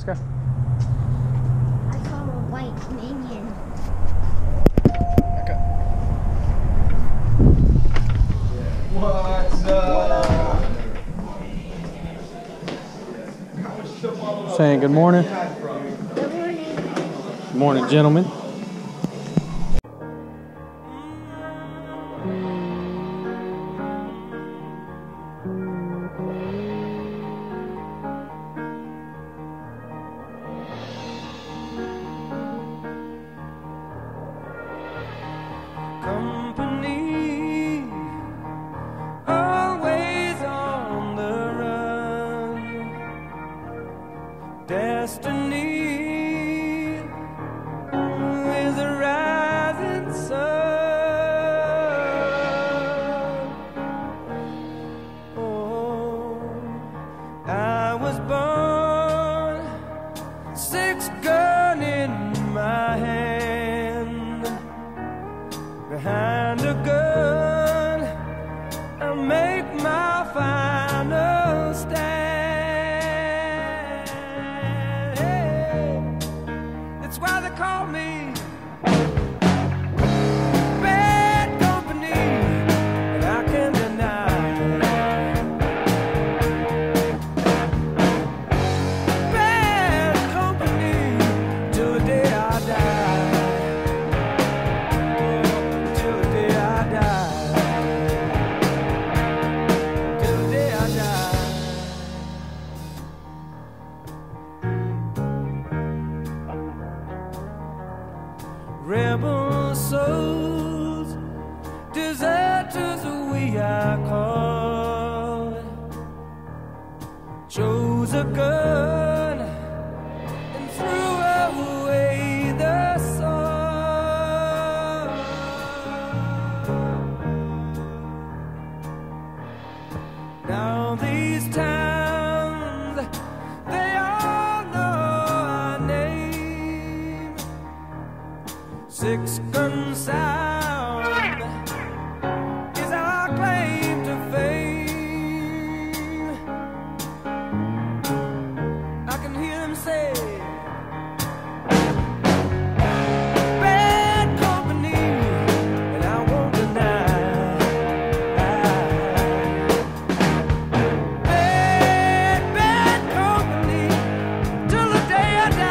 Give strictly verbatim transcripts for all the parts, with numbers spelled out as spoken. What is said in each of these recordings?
go. I saw a white minion. Okay. What's up? Saying good morning. Good morning. Good morning, gentlemen. Company, always on the run. Destiny is a rising sun. Oh, I was born, six gun in my hand. Behind a gun, I make my final stand. Hey, that's why they call me bad company, and I can't deny. Bad company till the day I die. Rebel souls, deserters we are called. Chose a gun and threw away the sword. Now these towns, they all know our name. Six gun sound is our claim to fame. I can hear them say, bad company, and I won't deny. Bad, bad company till the day I die.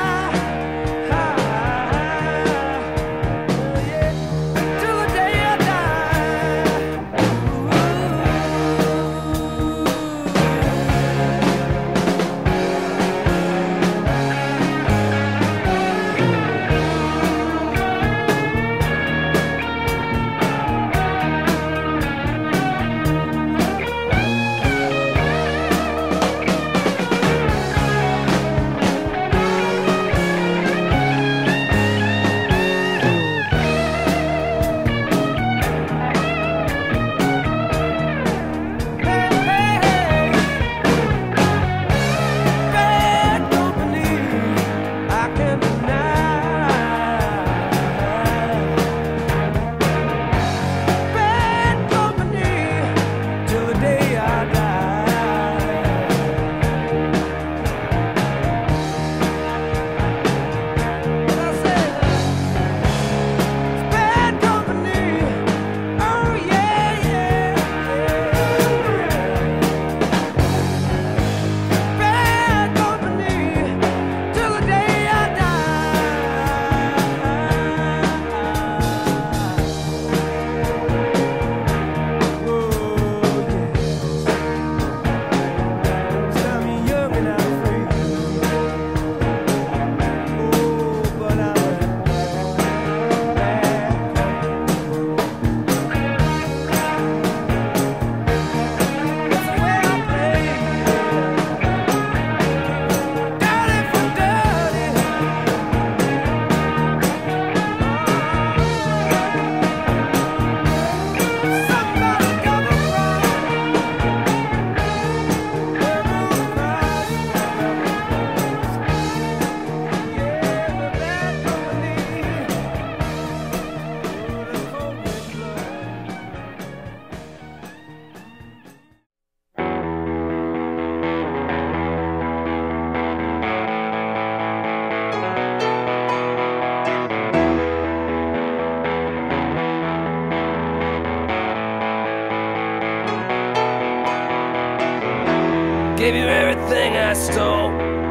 gave you everything I stole,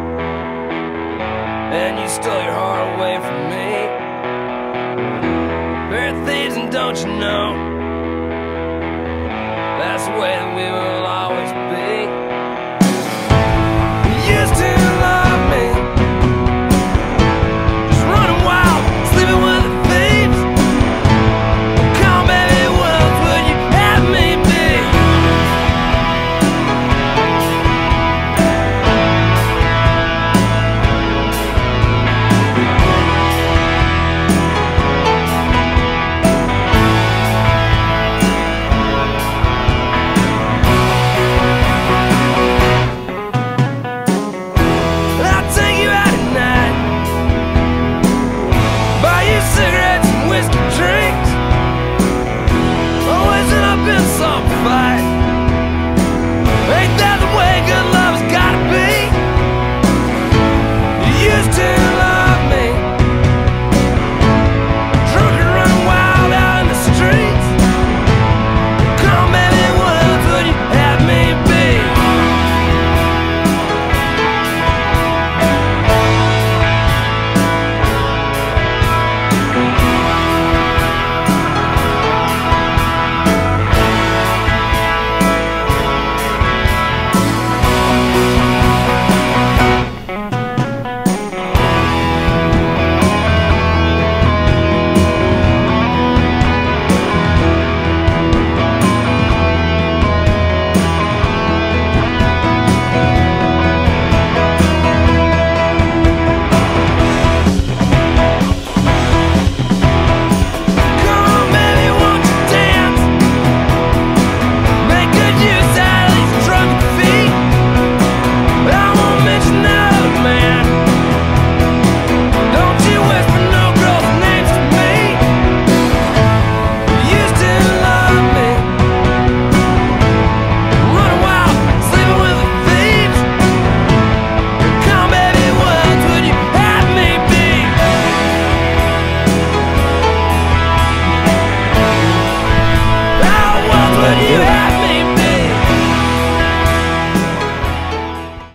and you stole your heart away from me. We're thieves and don't you know